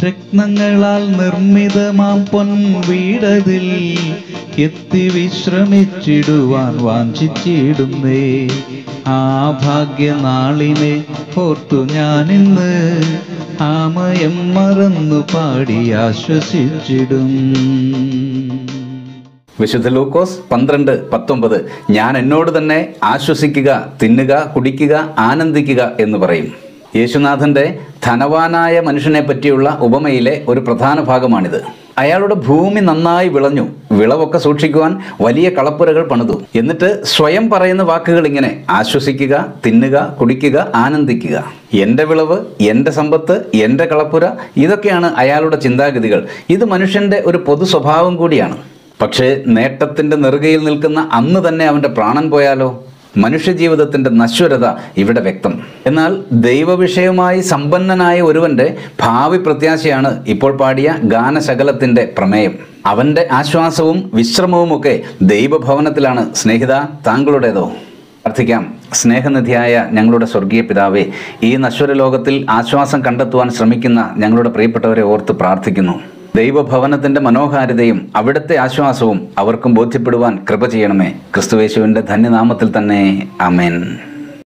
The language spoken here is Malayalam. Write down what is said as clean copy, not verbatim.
രത്നങ്ങളാൽ നിർമ്മിതമാം പൊൻവീടതിൽ എത്തി വിശ്രമിച്ചിടുവാൻ വാഞ്ചിച്ചിടുന്നേ. ആ ഭാഗ്യനാളിനെ ഓർത്തു ഞാനിന്ന് ആമയം മറന്നു പാടി ആശ്വസിച്ചിടും. വിശുദ്ധ ലൂക്കോസ് 12:19 ഞാൻ എന്നോട് തന്നെ ആശ്വസിക്കുക, തിന്നുക, കുടിക്കുക, ആനന്ദിക്കുക എന്ന് പറയും. യേശുനാഥന്റെ ധനവാനായ മനുഷ്യനെ പറ്റിയുള്ള ഉപമയിലെ ഒരു പ്രധാന ഭാഗമാണിത്. അയാളുടെ ഭൂമി നന്നായി വിളഞ്ഞു, വിളവൊക്കെ സൂക്ഷിക്കുവാൻ വലിയ കളപ്പുരകൾ പണിതു. എന്നിട്ട് സ്വയം പറയുന്ന വാക്കുകൾ ഇങ്ങനെ: ആശ്വസിക്കുക, തിന്നുക, കുടിക്കുക, ആനന്ദിക്കുക. എൻ്റെ വിളവ്, എൻ്റെ സമ്പത്ത്, എൻ്റെ കളപ്പുര, ഇതൊക്കെയാണ് അയാളുടെ ചിന്താഗതികൾ. ഇത് മനുഷ്യന്റെ ഒരു പൊതു സ്വഭാവം കൂടിയാണ്. പക്ഷേ നേട്ടത്തിൻ്റെ നെറുകയിൽ നിൽക്കുന്ന അന്ന് തന്നെ അവൻ്റെ പ്രാണൻ പോയാലോ? മനുഷ്യജീവിതത്തിൻ്റെ നശ്വരത ഇവിടെ വ്യക്തം. എന്നാൽ ദൈവവിഷയമായി സമ്പന്നനായ ഒരുവൻ്റെ ഭാവി പ്രത്യാശയാണ് ഇപ്പോൾ പാടിയ ഗാനശകലത്തിൻ്റെ പ്രമേയം. അവൻ്റെ ആശ്വാസവും വിശ്രമവുമൊക്കെ ദൈവഭവനത്തിലാണ്. സ്നേഹിത, താങ്കളുടേതോ? പ്രാർത്ഥിക്കാം. സ്നേഹനിധിയായ ഞങ്ങളുടെ സ്വർഗീയ പിതാവേ, ഈ നശ്വര ലോകത്തിൽ ആശ്വാസം കണ്ടെത്തുവാൻ ശ്രമിക്കുന്ന ഞങ്ങളുടെ പ്രിയപ്പെട്ടവരെ ഓർത്ത് പ്രാർത്ഥിക്കുന്നു. ദൈവഭവനത്തിൻ്റെ മനോഹാരിതയും അവിടുത്തെ ആശ്വാസവും അവർക്കും ബോധ്യപ്പെടുവാൻ കൃപ ചെയ്യണമേ. ക്രിസ്തുയേശുവിൻ്റെ ധന്യനാമത്തിൽ തന്നെ. ആമേൻ.